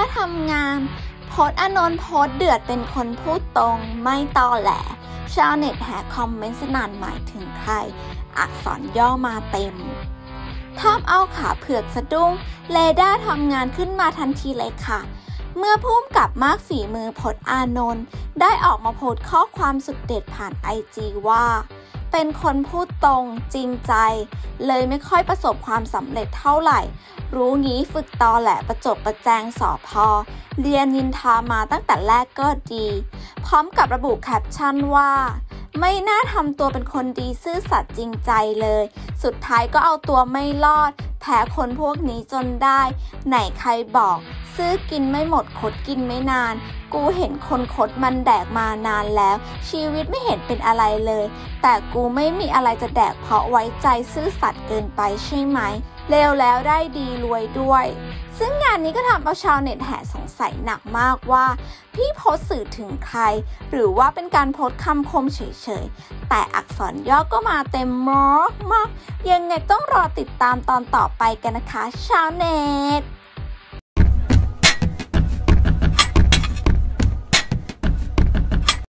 ทำงานพจน์อานนท์โพสต์เดือดเป็นคนพูดตรงไม่ตอแหลชาวเน็ตแห่คอมเมนต์สนั่นหมายถึงใครอักษรย่อมาเต็มทำเอาขาเผือกสะดุ้งเรดาร์ทำงานขึ้นมาทันทีเลยค่ะเมื่อผู้กำกับมากฝีมือพจน์อานนท์ได้ออกมาโพสต์ข้อความสุดเด็ดผ่าน IG ว่าเป็นคนพูดตรงจริงใจเลยไม่ค่อยประสบความสำเร็จเท่าไหร่รู้งี้ฝึกตอแหละประจบประแจงสอพอเรียนนินทามาตั้งแต่แรกก็ดีพร้อมกับระบุแคปชั่นว่าไม่น่าทำตัวเป็นคนดีซื่อสัตย์จริงใจเลยสุดท้ายก็เอาตัวไม่รอดแพ้คนพวกนี้จนได้ไหนใครบอกซื้อกินไม่หมดคดกินไม่นานกูเห็นคนคดมันแดกมานานแล้วชีวิตไม่เห็นเป็นอะไรเลยแต่กูไม่มีอะไรจะแดกเพราะไว้ใจซื่อสัตย์เกินไปใช่ไหมเลวแล้วได้ดีรวยด้วยซึ่งงานนี้ก็ทำเอาชาวเน็ตแห่สงสัยหนักมากว่าพี่โพสต์สื่อถึงใครหรือว่าเป็นการโพสต์คำคมเฉยๆแต่อักษรย่อก็มาเต็มมากยังไงต้องรอติดตามตอนต่อไปกันนะคะชาวเน็ต